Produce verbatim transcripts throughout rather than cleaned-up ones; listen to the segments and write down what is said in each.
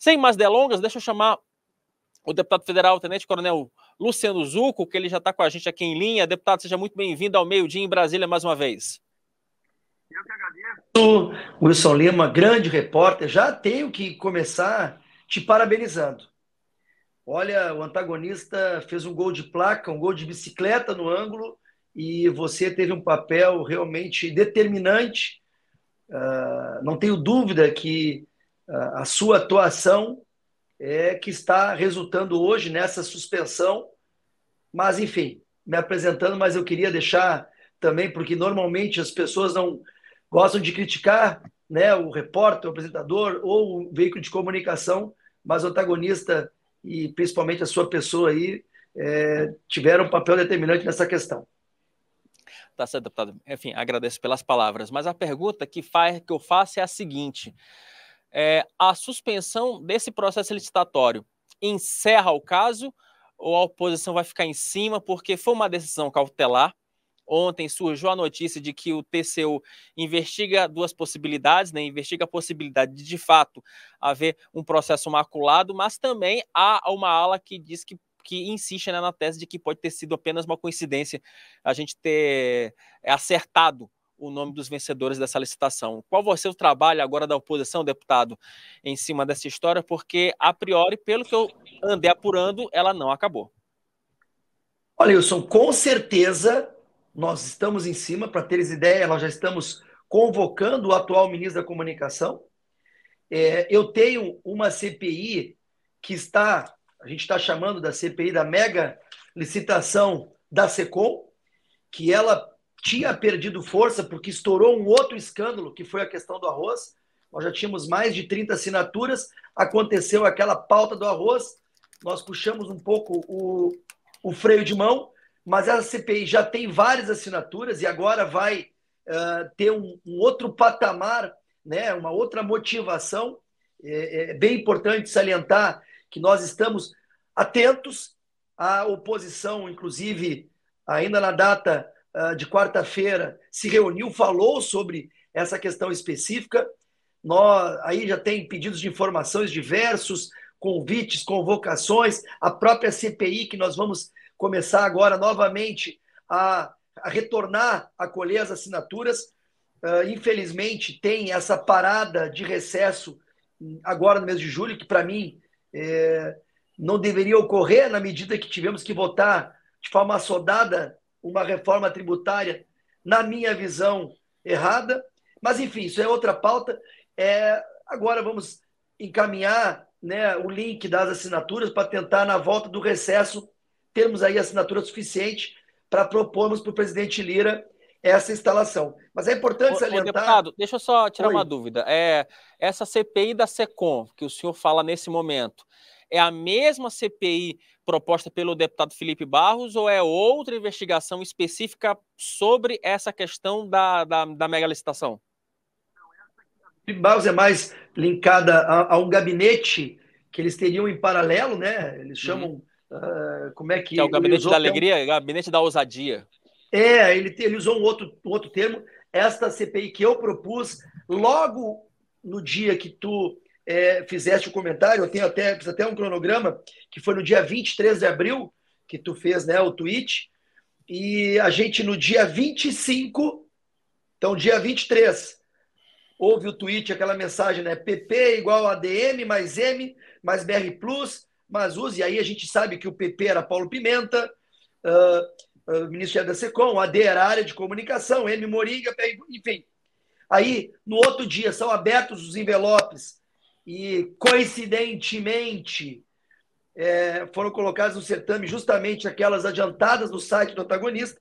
Sem mais delongas, deixa eu chamar o deputado federal, Tenente Coronel Luciano Zucco, que ele já está com a gente aqui em linha. Deputado, seja muito bem-vindo ao Meio Dia em Brasília mais uma vez. Eu que agradeço, Wilson Lima, grande repórter. Já tenho que começar te parabenizando. Olha, o antagonista fez um gol de placa, um gol de bicicleta no ângulo, e você teve um papel realmente determinante. Uh, não tenho dúvida que uh, a sua atuação é que está resultando hoje nessa suspensão. Mas, enfim, me apresentando, mas eu queria deixar também, porque normalmente as pessoas não gostam de criticar, né, o repórter, o apresentador ou o veículo de comunicação, mas o antagonista e principalmente a sua pessoa aí é, tiveram um papel determinante nessa questão. Tá certo, deputado. Enfim, agradeço pelas palavras, mas a pergunta que, faz, que eu faço é a seguinte: é, a suspensão desse processo licitatório encerra o caso ou a oposição vai ficar em cima porque foi uma decisão cautelar? Ontem surgiu a notícia de que o T C U investiga duas possibilidades, né? Investiga a possibilidade de, de fato, haver um processo maculado, mas também há uma ala que diz que, que insiste, né, na tese de que pode ter sido apenas uma coincidência a gente ter acertado o nome dos vencedores dessa licitação. Qual vai ser o trabalho agora da oposição, deputado, em cima dessa história? Porque, a priori, pelo que eu andei apurando, ela não acabou. Olha, Wilson, com certeza nós estamos em cima, para teres ideia, nós já estamos convocando o atual ministro da Comunicação. É, eu tenho uma C P I que está, a gente está chamando da C P I da mega licitação da SECOM, que ela tinha perdido força porque estourou um outro escândalo, que foi a questão do arroz. Nós já tínhamos mais de trinta assinaturas, aconteceu aquela pauta do arroz, nós puxamos um pouco o, o freio de mão, mas a C P I já tem várias assinaturas e agora vai uh, ter um, um outro patamar, né, uma outra motivação. É, é bem importante salientar que nós estamos atentos à oposição, inclusive, ainda na data uh, de quarta-feira, se reuniu, falou sobre essa questão específica. Nós, aí já tem pedidos de informações diversos, convites, convocações, a própria C P I, que nós vamos começar agora novamente a, a retornar a colher as assinaturas. Uh, infelizmente, tem essa parada de recesso agora no mês de julho, que para mim é, não deveria ocorrer na medida que tivemos que votar de forma assodada uma reforma tributária, na minha visão, errada. Mas, enfim, isso é outra pauta. É, agora vamos encaminhar, né, o link das assinaturas para tentar, na volta do recesso, termos aí assinatura suficiente para propormos para o presidente Lira essa instalação. Mas é importante salientar... Ô, deputado, deixa eu só tirar Oi. uma dúvida. É, essa C P I da SECOM, que o senhor fala nesse momento, é a mesma C P I proposta pelo deputado Felipe Barros ou é outra investigação específica sobre essa questão da, da, da mega licitação? Felipe Barros é mais linkada a, a um gabinete que eles teriam em paralelo, né? Eles chamam... Uhum. Uh, como é que... Que é o gabinete da um... alegria, gabinete da ousadia. É, ele, ele usou um outro, um outro termo. Esta C P I que eu propus, logo no dia que tu é, fizeste o comentário, eu tenho até, fiz até um cronograma, que foi no dia vinte e três de abril, que tu fez, né, o tweet, e a gente no dia vinte e cinco, então dia vinte e três, houve o tweet, aquela mensagem, né, P P igual a A D M mais M mais B R Plus, mais use, e aí a gente sabe que o P P era Paulo Pimenta, uh, Uh, Ministério da SECOM, A D era a área de comunicação, M Moringa, enfim. Aí, no outro dia, são abertos os envelopes e, coincidentemente, é, foram colocadas no certame justamente aquelas adiantadas no site do antagonista.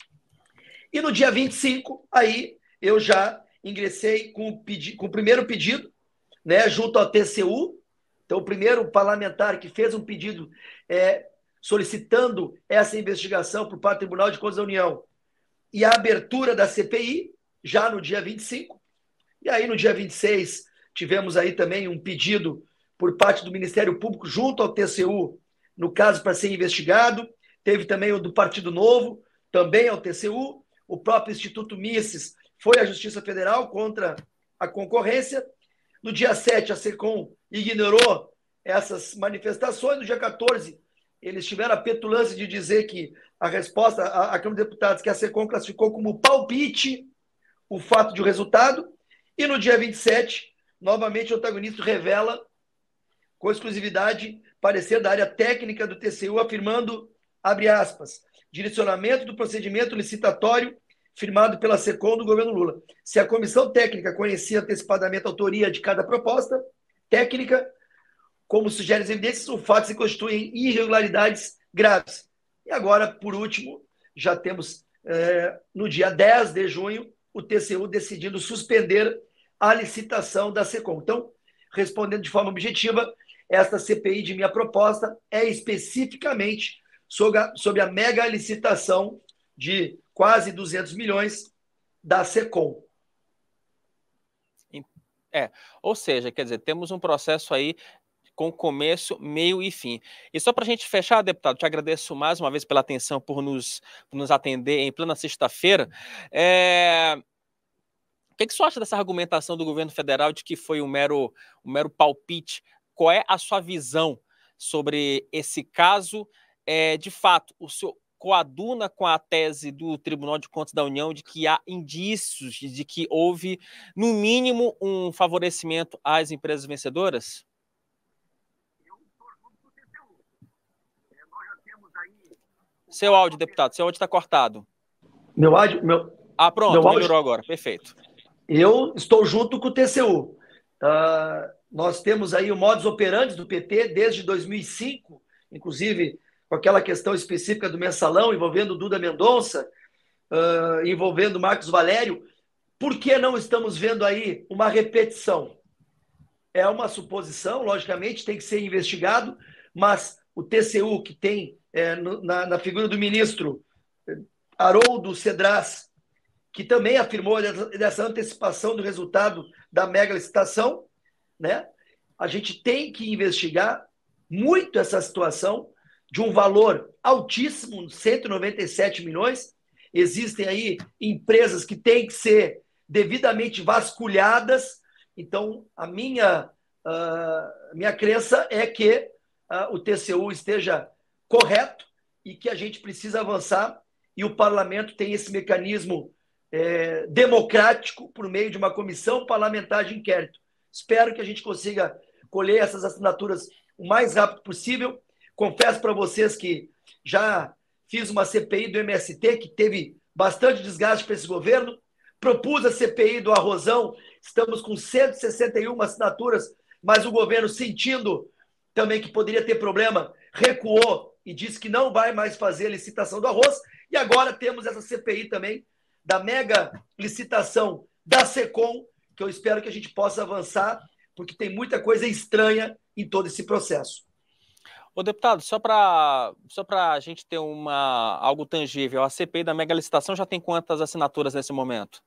E no dia vinte e cinco, aí, eu já ingressei com o, pedi- com o primeiro pedido, né, junto ao T C U. Então, o primeiro parlamentar que fez um pedido é, solicitando essa investigação por parte do Tribunal de Contas da União e a abertura da C P I, já no dia vinte e cinco. E aí, no dia vinte e seis, tivemos aí também um pedido por parte do Ministério Público junto ao T C U, no caso, para ser investigado. Teve também o do Partido Novo, também ao T C U. O próprio Instituto Mises foi à Justiça Federal contra a concorrência. No dia sete, a SECOM ignorou essas manifestações. No dia quatorze, eles tiveram a petulância de dizer que a resposta à, à Câmara de Deputados, que a SECOM classificou como palpite o fato de o resultado. E no dia vinte e sete, novamente, o antagonista revela, com exclusividade, parecer da área técnica do T C U, afirmando, abre aspas, direcionamento do procedimento licitatório firmado pela SECOM do governo Lula. Se a comissão técnica conhecia antecipadamente a autoria de cada proposta técnica, como sugere as evidências, o fato se constitui em irregularidades graves. E agora, por último, já temos, é, no dia dez de junho, o T C U decidindo suspender a licitação da SECOM. Então, respondendo de forma objetiva, esta C P I de minha proposta é especificamente sobre a, sobre a mega licitação de quase duzentos milhões da SECOM. É, ou seja, quer dizer, temos um processo aí com começo, meio e fim. E só para a gente fechar, deputado, te agradeço mais uma vez pela atenção, por nos, por nos atender em plena sexta-feira. É... O que, que você acha dessa argumentação do governo federal de que foi um mero, um mero palpite? Qual é a sua visão sobre esse caso? É, de fato, o senhor coaduna com a tese do Tribunal de Contas da União de que há indícios de que houve, no mínimo, um favorecimento às empresas vencedoras? Seu áudio, deputado, seu áudio está cortado. Meu áudio... Meu... Ah, pronto, meu melhorou áudio... agora, perfeito. Eu estou junto com o T C U. Uh, nós temos aí o modus operandi do P T desde dois mil e cinco, inclusive com aquela questão específica do mensalão envolvendo Duda Mendonça, uh, envolvendo Marcos Valério. Por que não estamos vendo aí uma repetição? É uma suposição, logicamente, tem que ser investigado, mas o T C U, que tem é, no, na, na figura do ministro Haroldo Cedras, que também afirmou dessa antecipação do resultado da mega licitação, né? A gente tem que investigar muito essa situação de um valor altíssimo, cento e noventa e sete milhões. Existem aí empresas que têm que ser devidamente vasculhadas. Então, a minha, uh, minha crença é que uh, o T C U esteja correto e que a gente precisa avançar e o parlamento tem esse mecanismo É, democrático por meio de uma comissão parlamentar de inquérito. Espero que a gente consiga colher essas assinaturas o mais rápido possível. Confesso para vocês que já fiz uma C P I do M S T que teve bastante desgaste para esse governo. Propus a C P I do Arrozão, estamos com cento e sessenta e uma assinaturas, mas o governo, sentindo também que poderia ter problema, recuou e disse que não vai mais fazer a licitação do arroz. E agora temos essa C P I também da mega licitação da SECOM, que eu espero que a gente possa avançar, porque tem muita coisa estranha em todo esse processo. Ô, deputado, só para só para a gente ter uma, algo tangível, a C P I da mega licitação já tem quantas assinaturas nesse momento?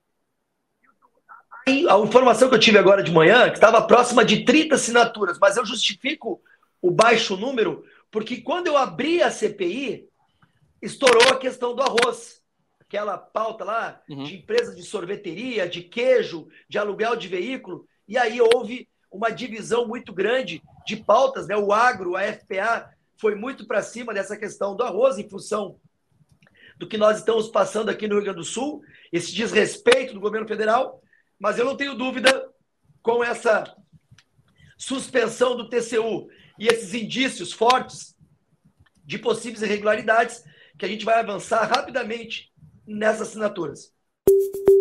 A informação que eu tive agora de manhã, que estava próxima de trinta assinaturas, mas eu justifico o baixo número, porque quando eu abri a C P I, estourou a questão do arroz. Aquela pauta lá uhum. de empresas de sorveteria, de queijo, de aluguel de veículo, e aí houve uma divisão muito grande de pautas, né? O agro, a F P A, foi muito para cima dessa questão do arroz, em função do que nós estamos passando aqui no Rio Grande do Sul, esse desrespeito do governo federal, mas eu não tenho dúvida com essa suspensão do T C U e esses indícios fortes de possíveis irregularidades, que a gente vai avançar rapidamente nessas assinaturas.